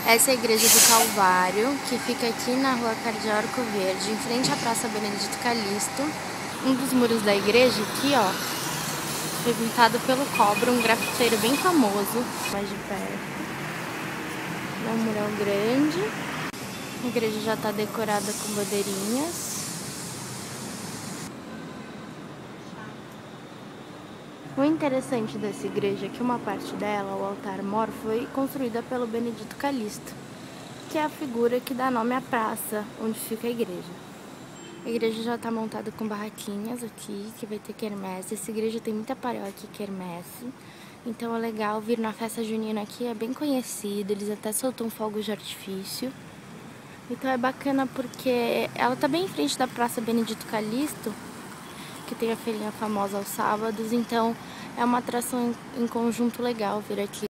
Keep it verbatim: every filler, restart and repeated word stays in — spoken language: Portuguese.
Essa é a Igreja do Calvário, que fica aqui na Rua Cardeal Arco Verde, em frente à Praça Benedito Calixto. Um dos muros da igreja aqui, ó, foi pintado pelo Cobra, um grafiteiro bem famoso. Mais de perto. É um mural grande. A igreja já está decorada com bandeirinhas. O interessante dessa igreja é que uma parte dela, o altar-mor, foi construída pelo Benedito Calixto, que é a figura que dá nome à praça onde fica a igreja. A igreja já está montada com barraquinhas aqui, que vai ter quermesse. Essa igreja tem muita paróquia e quermesse, então é legal vir na festa junina aqui, é bem conhecido, eles até soltam fogos de artifício. Então é bacana porque ela tá bem em frente da Praça Benedito Calixto, que tem a feirinha famosa aos sábados, então é uma atração em conjunto legal vir aqui.